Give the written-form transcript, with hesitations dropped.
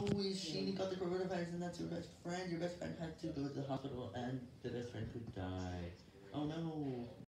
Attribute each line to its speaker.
Speaker 1: she got the coronavirus and that's your best friend. Your best friend had to go to the hospital and